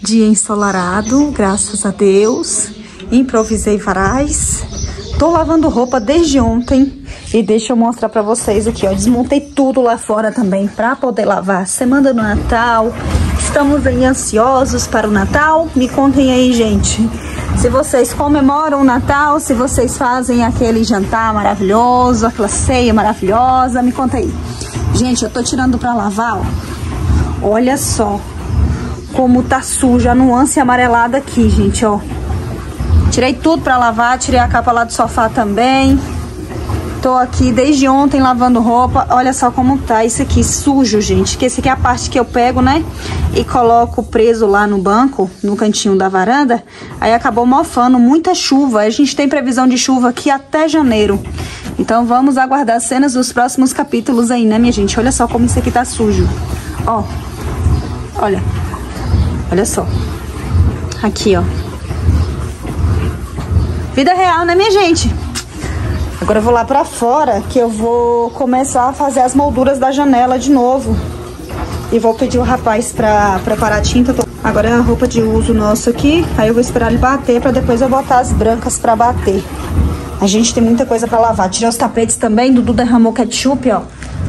Dia ensolarado, graças a Deus. Improvisei varais. Tô lavando roupa desde ontem. E deixa eu mostrar pra vocês aqui, ó. Desmontei tudo lá fora também pra poder lavar. Semana do Natal. Estamos aí ansiosos para o Natal. Me contem aí, gente. Se vocês comemoram o Natal, se vocês fazem aquele jantar maravilhoso, aquela ceia maravilhosa, me conta aí. Gente, eu tô tirando pra lavar, ó. Olha só como tá suja a nuance amarelada aqui, gente, ó. Tirei tudo pra lavar, tirei a capa lá do sofá também. Tô aqui desde ontem lavando roupa. Olha só como tá isso aqui sujo, gente. Que esse aqui é a parte que eu pego, né? E coloco preso lá no banco, no cantinho da varanda. Aí acabou mofando, muita chuva. A gente tem previsão de chuva aqui até janeiro. Então vamos aguardar as cenas dos próximos capítulos aí, né, minha gente? Olha só como isso aqui tá sujo. Ó. Olha. Olha só. Aqui, ó. Vida real, né, minha gente? Agora eu vou lá pra fora, que eu vou começar a fazer as molduras da janela de novo. E vou pedir o rapaz pra preparar a tinta. Agora é a roupa de uso nosso aqui. Aí eu vou esperar ele bater pra depois eu botar as brancas pra bater. A gente tem muita coisa pra lavar. Tirei os tapetes também. Dudu derramou ketchup, ó.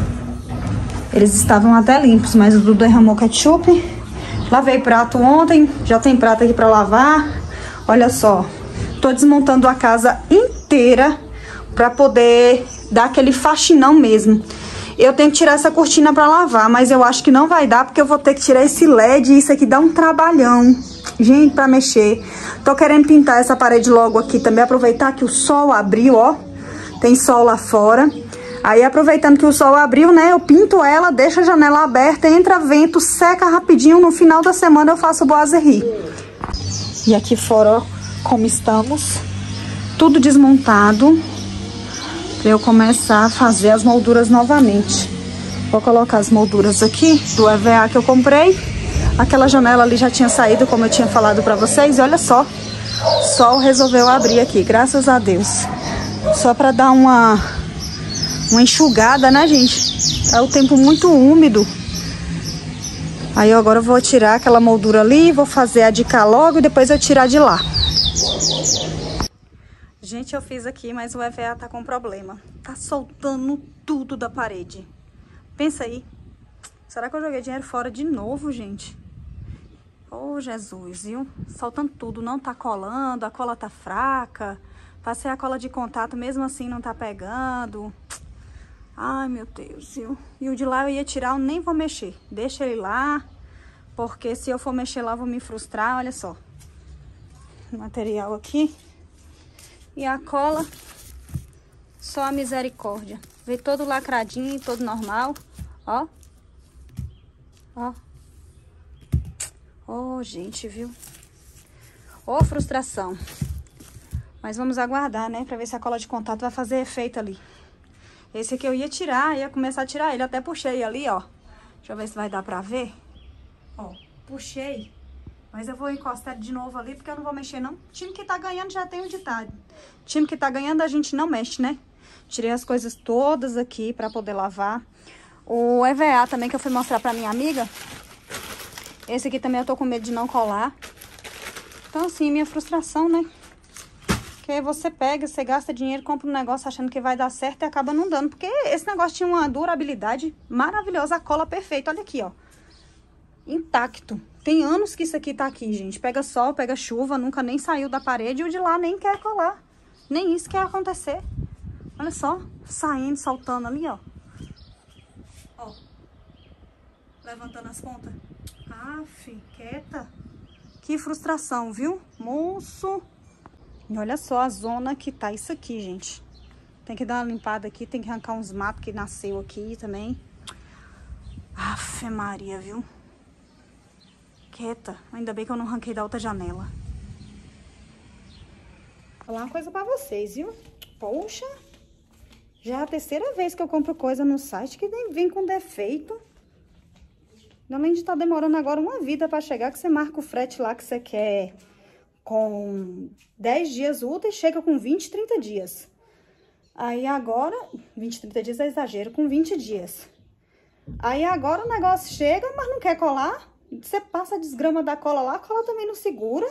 Eles estavam até limpos, mas o Dudu derramou ketchup. Lavei prato ontem. Já tem prato aqui pra lavar. Olha só. Tô desmontando a casa inteira pra poder dar aquele faxinão mesmo. Eu tenho que tirar essa cortina pra lavar, mas eu acho que não vai dar, porque eu vou ter que tirar esse LED e isso aqui dá um trabalhão. Gente, pra mexer. Tô querendo pintar essa parede logo aqui também, aproveitar que o sol abriu, ó. Tem sol lá fora. Aí, aproveitando que o sol abriu, né, eu pinto ela, deixo a janela aberta, entra vento, seca rapidinho. No final da semana eu faço o boiserie. E aqui fora, ó, como estamos. Tudo desmontado. Pra eu começar a fazer as molduras novamente. Vou colocar as molduras aqui do EVA que eu comprei. Aquela janela ali já tinha saído, como eu tinha falado pra vocês. E olha só, o sol resolveu abrir aqui, graças a Deus. Só pra dar uma enxugada, né, gente? É o tempo muito úmido. Aí agora eu vou tirar aquela moldura ali, vou fazer a de cá logo e depois eu tirar de lá. Gente, eu fiz aqui, mas o EVA tá com problema. Tá soltando tudo da parede. Pensa aí. Será que eu joguei dinheiro fora de novo, gente? Oh, Jesus, viu? Soltando tudo, não tá colando, a cola tá fraca. Passei a cola de contato, mesmo assim não tá pegando. Ai, meu Deus, viu? E o de lá eu ia tirar, eu nem vou mexer. Deixa ele lá, porque se eu for mexer lá eu vou me frustrar, olha só. O material aqui. E a cola, só a misericórdia. Veio todo lacradinho, todo normal. Ó. Ó. Ó, gente, viu? Ó, frustração. Mas vamos aguardar, né? Pra ver se a cola de contato vai fazer efeito ali. Esse aqui eu ia tirar, ia começar a tirar ele. Até puxei ali, ó. Deixa eu ver se vai dar pra ver. Ó, puxei. Mas eu vou encostar de novo ali, porque eu não vou mexer, não. Time que tá ganhando já tem o ditado. Time que tá ganhando, a gente não mexe, né? Tirei as coisas todas aqui pra poder lavar. O EVA também, que eu fui mostrar pra minha amiga. Esse aqui também eu tô com medo de não colar. Então, assim, minha frustração, né? Porque você pega, você gasta dinheiro, compra um negócio achando que vai dar certo e acaba não dando. Porque esse negócio tinha uma durabilidade maravilhosa. A cola perfeita, olha aqui, ó. Intacto. Tem anos que isso aqui tá aqui, gente. Pega sol, pega chuva, nunca nem saiu da parede. E o de lá nem quer colar. Nem isso quer acontecer. Olha só, saindo, saltando ali, ó. Ó. Levantando as pontas. Aff, quieta. Que frustração, viu? Moço. E olha só a zona que tá isso aqui, gente. Tem que dar uma limpada aqui, tem que arrancar uns matos que nasceu aqui também. Aff, Maria, viu? Quieta. Ainda bem que eu não arranquei da outra janela. Vou falar uma coisa pra vocês, viu? Poxa, já é a terceira vez que eu compro coisa no site que vem com defeito. Além de estar demorando agora uma vida pra chegar, que você marca o frete lá que você quer com 10 dias úteis, chega com 20, 30 dias. Aí agora, 20, 30 dias é exagero, com 20 dias. Aí agora o negócio chega, mas não quer colar. Você passa a desgrama da cola lá, a cola também não segura.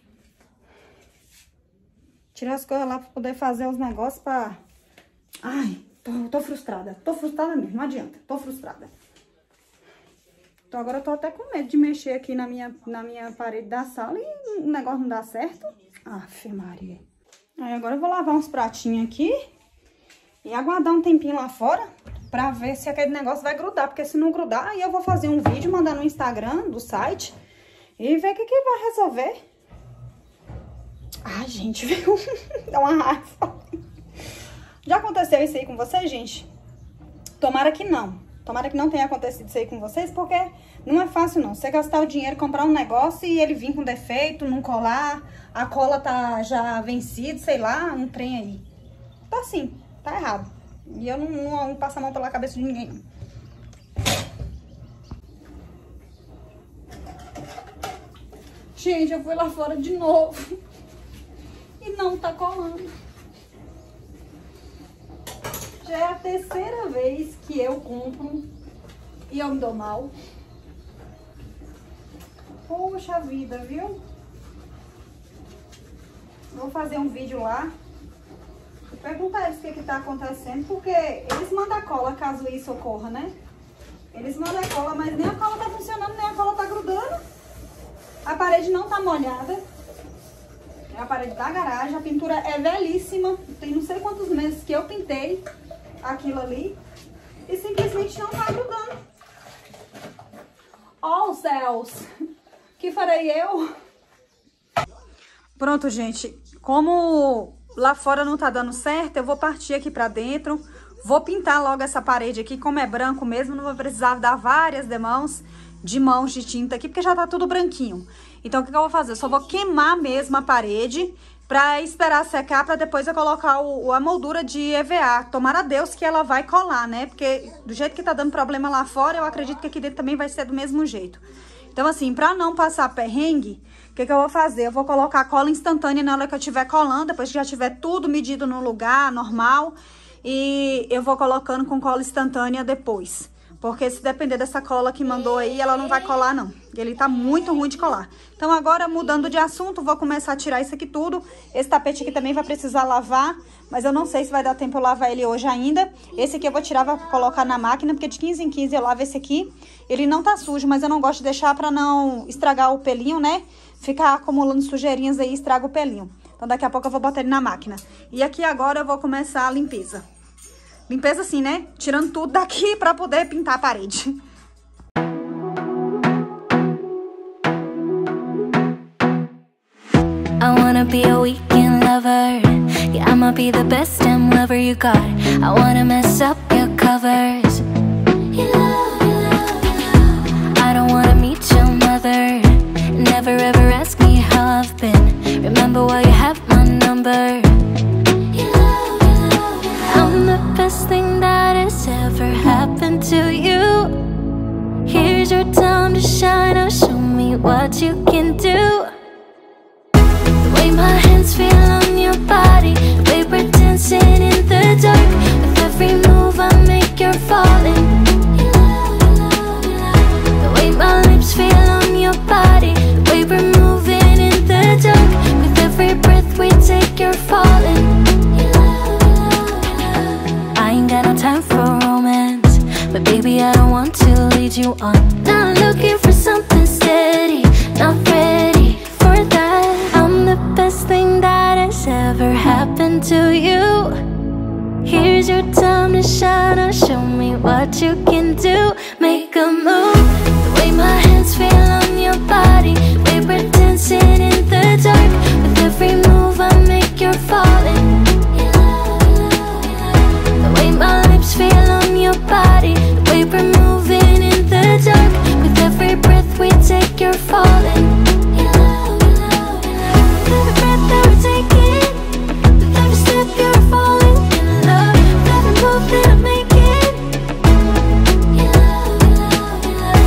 Tirar as coisas lá pra poder fazer os negócios pra... Ai, tô frustrada. Tô frustrada mesmo, não adianta. Tô frustrada. Então agora eu tô até com medo de mexer aqui na minha parede da sala e o negócio não dá certo. Aff, Maria. Aí agora eu vou lavar uns pratinhos aqui e aguardar um tempinho lá fora pra ver se aquele negócio vai grudar. Porque se não grudar, aí eu vou fazer um vídeo, mandar no Instagram do site e ver o que vai resolver. Ai, gente, viu? Dá uma raiva. Já aconteceu isso aí com vocês, gente? Tomara que não. Tomara que não tenha acontecido isso aí com vocês, porque não é fácil não. Você gastar o dinheiro, comprar um negócio e ele vir com defeito, não colar, a cola tá já vencida, sei lá, um trem aí. Tá assim, tá errado. E eu não passo a mão pela cabeça de ninguém. Gente, eu fui lá fora de novo. E não tá colando. Já é a terceira vez que eu compro e eu me dou mal. Poxa vida, viu? Vou fazer um vídeo lá e perguntar a eles o que tá acontecendo, porque eles mandam a cola caso isso ocorra, né? Eles mandam a cola, mas nem a cola tá funcionando, nem a cola tá grudando. A parede não tá molhada. É a parede da garagem, a pintura é velhíssima. Tem não sei quantos meses que eu pintei aquilo ali e simplesmente não tá grudando. Oh, céus! Que farei eu? Pronto, gente. Como lá fora não tá dando certo, eu vou partir aqui pra dentro. Vou pintar logo essa parede aqui, como é branco mesmo, não vou precisar dar várias mãos de tinta aqui, porque já tá tudo branquinho. Então, o que eu vou fazer? Eu só vou queimar mesmo a parede pra esperar secar, pra depois eu colocar a moldura de EVA. Tomara a Deus que ela vai colar, né? Porque do jeito que tá dando problema lá fora, eu acredito que aqui dentro também vai ser do mesmo jeito. Então, assim, pra não passar perrengue, o que eu vou fazer? Eu vou colocar cola instantânea na hora que eu estiver colando, depois que já tiver tudo medido no lugar, normal. E eu vou colocando com cola instantânea depois. Porque se depender dessa cola que mandou aí, ela não vai colar, não. Ele tá muito ruim de colar. Então, agora, mudando de assunto, vou começar a tirar isso aqui tudo. Esse tapete aqui também vai precisar lavar, mas eu não sei se vai dar tempo eu lavar ele hoje ainda. Esse aqui eu vou tirar, vou colocar na máquina, porque de 15 em 15 eu lavo esse aqui. Ele não tá sujo, mas eu não gosto de deixar pra não estragar o pelinho, né? Ficar acumulando sujeirinhas aí e estraga o pelinho. Então, daqui a pouco eu vou botar ele na máquina. E aqui agora eu vou começar a limpeza. Limpeza assim, né? Tirando tudo daqui pra poder pintar a parede. I wanna be a weekend lover. Yeah, I'ma be the best damn lover you got. I wanna mess up your covers. I don't wanna meet your mother. Never ever ask me how I've been. Remember why you have my number. I'm the best thing that has ever happened to you. Here's your time to shine. Now show me what you can do. The way my hands feel on your body, the way we're dancing in the dark. With every move I make, you're falling. The way my lips feel on your body, the way we're moving in the dark. With every breath we take, you're falling. I ain't got no time for romance, but baby I don't want to lead you on. Not looking for something steady, not ready for that. I'm the best thing that has ever happened to you. Here's your time to shine. Now show me what you can do. Make a move. The way my hands feel on your body, the way we're dancing in the dark. With every move I make, you're falling. The way my lips feel on your body, the way we're moving in the dark. With every breath we take, you're falling. Every breath that we're taking, with every step you're falling in love. With every move that I'm making,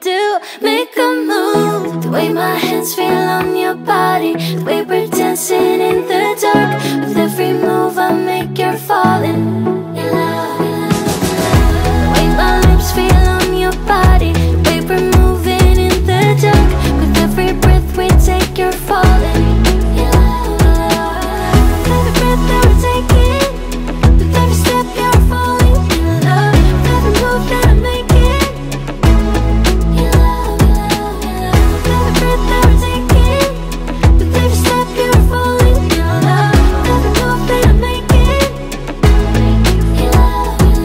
do. Make a move, the way my hands feel on your body, the way we're dancing in the dark. With every move I make, you're falling in love. The way my lips feel on your body, the way we're moving in the dark. With every breath we take, you're falling in love. With every breath that we're taking, with every step you're falling in love. With every move that I'm making, in love, in love, in love. With every breath that we're taking, with every step you're falling in love. With every move that I'm making, in love, in love.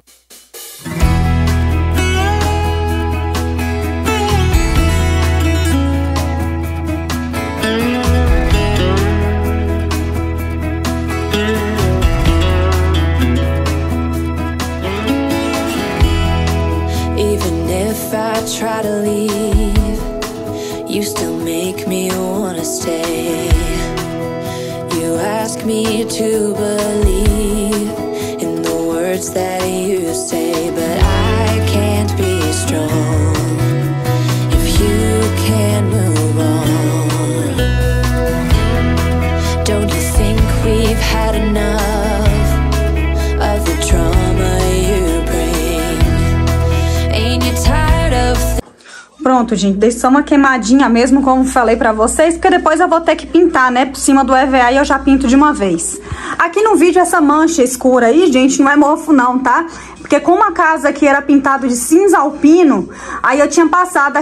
Even if I try to leave, you still make me wanna stay. You ask me to believe in the words that you say, but I can't be strong if you can't move on. Don't you think we've had enough of the drama you bring? Ain't you tired of Pronto, gente, deixa só uma queimadinha mesmo, como falei pra vocês, porque depois eu vou ter que pintar, né, por cima do EVA e eu já pinto de uma vez. Aqui no vídeo, essa mancha escura aí, gente, não é mofo não, tá? Porque como a casa aqui era pintado de cinza alpino, aí eu tinha passado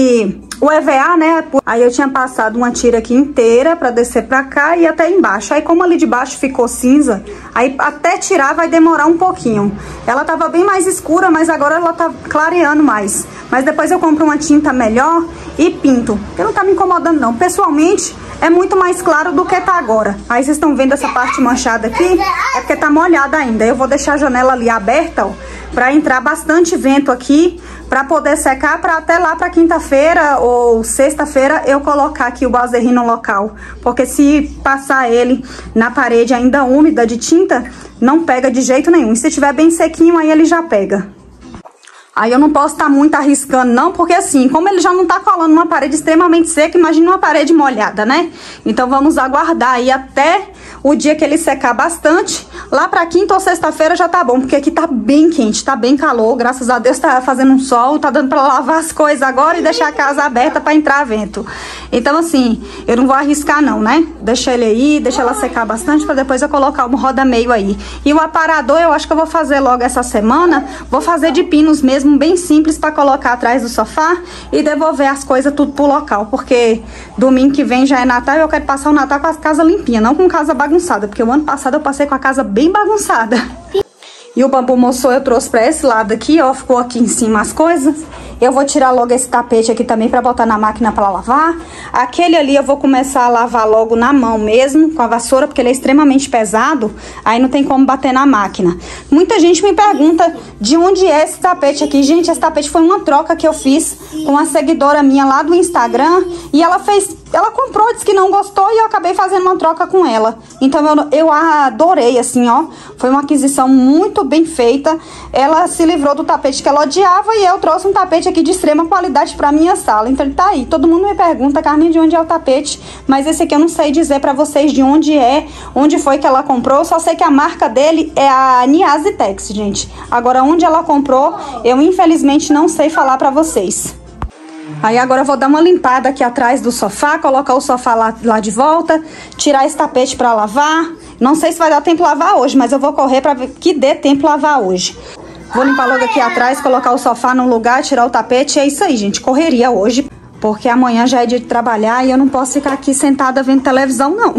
o EVA, né? Aí eu tinha passado uma tira aqui inteira pra descer pra cá e até embaixo. Aí como ali de baixo ficou cinza, aí até tirar vai demorar um pouquinho. Ela tava bem mais escura, mas agora ela tá clareando mais. Mas depois eu compro uma tinta melhor e pinto. Porque não tá me incomodando não. Pessoalmente, é muito mais claro do que tá agora. Aí vocês estão vendo essa parte manchada aqui? É porque tá molhada ainda. Eu vou deixar a janela ali aberta, ó, pra entrar bastante vento aqui, pra poder secar, pra até lá pra quinta-feira ou sexta-feira eu colocar aqui o Balzerri no local. Porque se passar ele na parede ainda úmida de tinta, não pega de jeito nenhum. E se tiver bem sequinho, aí ele já pega. Aí eu não posso estar muito arriscando não, porque assim, como ele já não tá colando numa parede extremamente seca, imagina uma parede molhada, né? Então vamos aguardar aí até o dia que ele secar bastante. Lá pra quinta ou sexta-feira já tá bom, porque aqui tá bem quente, tá bem calor. Graças a Deus tá fazendo um sol, tá dando pra lavar as coisas agora e deixar a casa aberta pra entrar vento. Então assim, eu não vou arriscar não, né? Deixa ele aí, deixa ela secar bastante pra depois eu colocar um roda-meio aí. E o aparador eu acho que eu vou fazer logo essa semana. Vou fazer de pinos mesmo, bem simples, pra colocar atrás do sofá e devolver as coisas tudo pro local. Porque domingo que vem já é Natal e eu quero passar o Natal com a casa limpinha, não com casa bagunçada. Porque o ano passado eu passei com a casa bem bagunçada. E o bambu moçô eu trouxe pra esse lado aqui, ó, ficou aqui em cima as coisas. Eu vou tirar logo esse tapete aqui também pra botar na máquina pra lavar. Aquele ali eu vou começar a lavar logo na mão mesmo, com a vassoura, porque ele é extremamente pesado. Aí não tem como bater na máquina. Muita gente me pergunta de onde é esse tapete aqui. Gente, esse tapete foi uma troca que eu fiz com uma seguidora minha lá do Instagram. E ela comprou, disse que não gostou e eu acabei fazendo uma troca com ela. Então eu adorei, assim, ó. Foi uma aquisição muito bem feita. Ela se livrou do tapete que ela odiava e eu trouxe um tapete aqui de extrema qualidade pra minha sala. Então ele tá aí. Todo mundo me pergunta, Carminha, de onde é o tapete? Mas esse aqui eu não sei dizer pra vocês de onde é, onde foi que ela comprou. Eu só sei que a marca dele é a Niazitex, gente. Agora, onde ela comprou, eu infelizmente não sei falar pra vocês. Aí agora eu vou dar uma limpada aqui atrás do sofá, colocar o sofá lá de volta, tirar esse tapete pra lavar. Não sei se vai dar tempo lavar hoje, mas eu vou correr pra ver que dê tempo lavar hoje. Vou limpar logo aqui atrás, colocar o sofá no lugar, tirar o tapete. É isso aí, gente, correria hoje, porque amanhã já é dia de trabalhar e eu não posso ficar aqui sentada vendo televisão, não.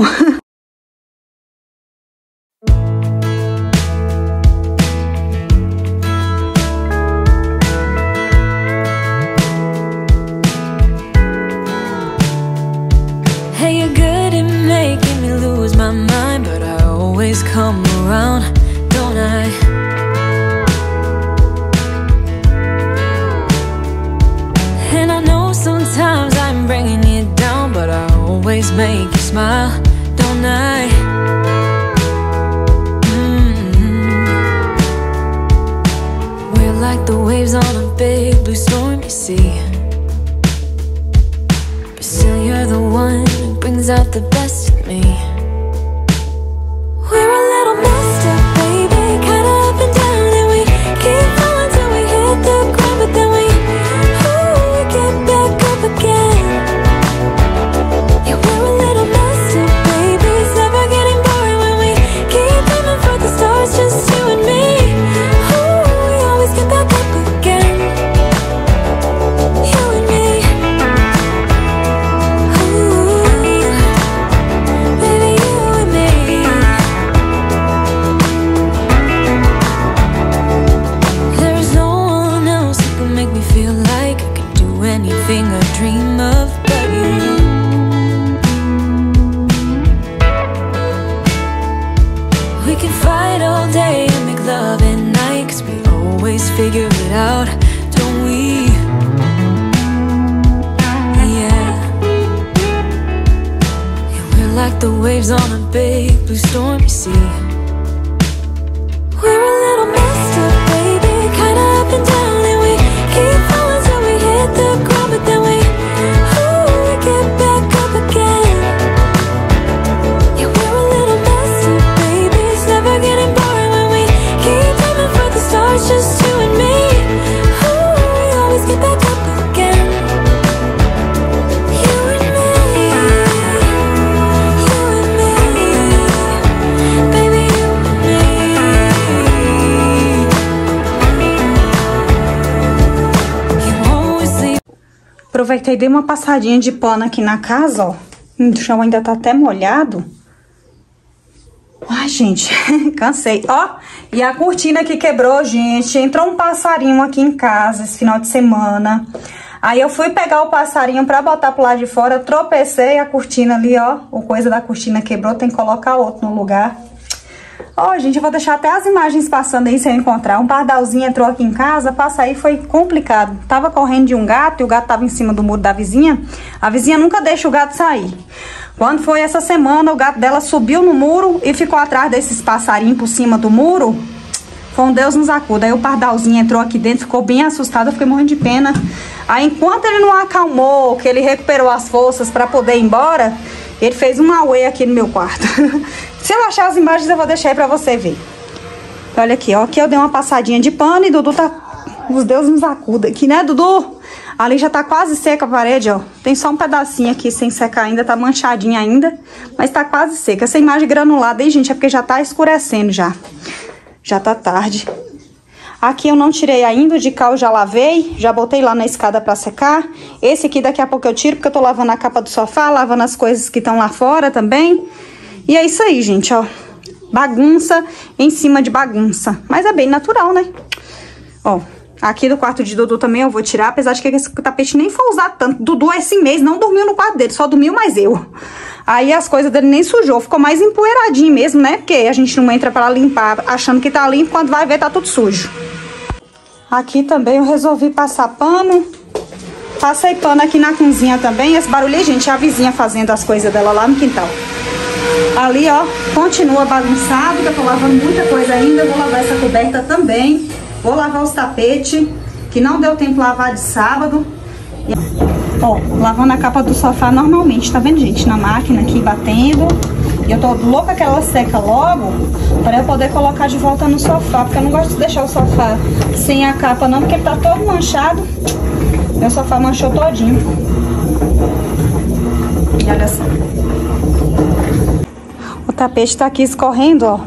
Hey, you're good at making me lose my mind, but I always come around, don't I? And I know sometimes I'm bringing you down, but I always make you smile, don't I? We're like the waves on a big blue storm, you see. brings out the best in me. We're a little messed up, baby, kinda up and down, and we keep falling till we hit the ground, but then we get back up again. Yeah, we're a little messed up, baby, it's never getting boring when we keep aiming for the stars, just you and me. We always get back up again. You and me. Baby, you and me. There's no one else who can make me feel like I can do anything I dream of but you. We can fight all day and make love at night, 'cause we always figure it out, don't we? Yeah. Yeah, we're like the waves on a big blue stormy sea. We're a little messed up, baby, kinda up and down, and we keep falling till we hit the ground, but then we get back up again. Yeah, we're a little messed up, baby, it's never getting boring when we keep aiming for the stars, just you and me. We always get back up again. You and me. You and me. Baby, you and me. You always leave. Aproveitei e dei uma passadinha de pano aqui na casa, ó. O chão ainda tá até molhado. Ai, gente, cansei. Ó, e a cortina que quebrou, gente. Entrou um passarinho aqui em casa esse final de semana. Aí eu fui pegar o passarinho pra botar pro lado de fora, tropecei a cortina ali, ó. O coisa da cortina quebrou, tem que colocar outro no lugar. Ó, gente, eu vou deixar até as imagens passando aí se eu encontrar. Um pardalzinho entrou aqui em casa, passar aí foi complicado. Tava correndo de um gato e o gato tava em cima do muro da vizinha. A vizinha nunca deixa o gato sair. Quando foi essa semana, o gato dela subiu no muro e ficou atrás desses passarinhos por cima do muro. Foi um Deus nos acuda. Aí o pardalzinho entrou aqui dentro, ficou bem assustado, eu fiquei morrendo de pena. Aí enquanto ele não acalmou, que ele recuperou as forças pra poder ir embora, ele fez um auê aqui no meu quarto. Se eu achar as imagens, eu vou deixar aí pra você ver. Olha aqui, ó. Aqui eu dei uma passadinha de pano e Dudu tá... Os deuses nos acudam aqui, né, Dudu? Ali já tá quase seca a parede, ó. Tem só um pedacinho aqui sem secar ainda, tá manchadinha ainda. Mas tá quase seca. Essa imagem granulada aí, gente, é porque já tá escurecendo já. Já tá tarde. Aqui eu não tirei ainda, o de cá eu já lavei. Já botei lá na escada pra secar. Esse aqui daqui a pouco eu tiro, porque eu tô lavando a capa do sofá, lavando as coisas que estão lá fora também. E é isso aí, gente, ó. Bagunça em cima de bagunça. Mas é bem natural, né? Ó, aqui do quarto de Dudu também eu vou tirar, apesar de que esse tapete nem foi usado tanto. Dudu esse mês não dormiu no quarto dele, só dormiu mais eu. Aí as coisas dele nem sujou, ficou mais empoeiradinho mesmo, né? Porque a gente não entra pra limpar achando que tá limpo, quando vai ver tá tudo sujo. Aqui também eu resolvi passar pano. Passei pano aqui na cozinha também. Esse barulho aí, gente, é a vizinha fazendo as coisas dela lá no quintal. Ali, ó, continua bagunçado, que eu tô lavando muita coisa ainda. Vou lavar essa coberta também. Vou lavar os tapetes, que não deu tempo de lavar de sábado. E, ó, lavando a capa do sofá normalmente, tá vendo, gente? Na máquina aqui, batendo. E eu tô louca que ela seca logo, para eu poder colocar de volta no sofá. Porque eu não gosto de deixar o sofá sem a capa não, porque ele tá todo manchado. Meu sofá manchou todinho. E olha só. O tapete tá aqui escorrendo, ó.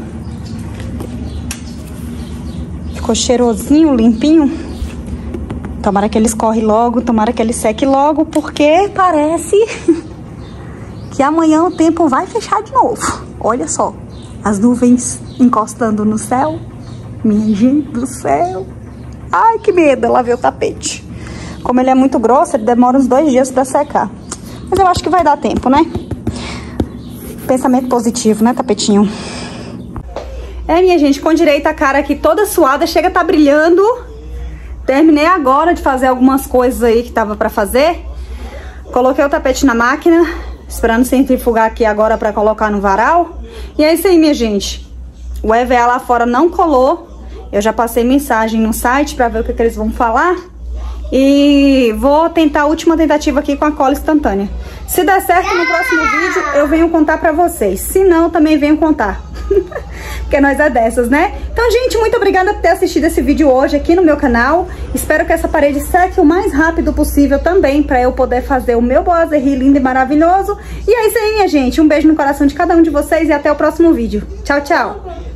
Ficou cheirosinho, limpinho. Tomara que ele escorre logo, tomara que ele seque logo, porque parece que amanhã o tempo vai fechar de novo. Olha só, as nuvens encostando no céu. Minha gente do céu. Ai, que medo, lá ver o tapete. Como ele é muito grosso, ele demora uns 2 dias pra secar. Mas eu acho que vai dar tempo, né? Pensamento positivo, né, tapetinho? É, minha gente, com direito a cara aqui toda suada, chega a tá brilhando. Terminei agora de fazer algumas coisas aí que tava pra fazer. Coloquei o tapete na máquina, esperando centrifugar aqui agora pra colocar no varal. E é isso aí, minha gente. O EVA lá fora não colou. Eu já passei mensagem no site pra ver o que eles vão falar. E vou tentar a última tentativa aqui com a cola instantânea. Se der certo, no próximo vídeo eu venho contar pra vocês. Se não, também venho contar. Porque nós é dessas, né? Então, gente, muito obrigada por ter assistido esse vídeo hoje aqui no meu canal. Espero que essa parede seque o mais rápido possível também, pra eu poder fazer o meu boiserie lindo e maravilhoso. E é isso aí, minha gente. Um beijo no coração de cada um de vocês e até o próximo vídeo. Tchau, tchau!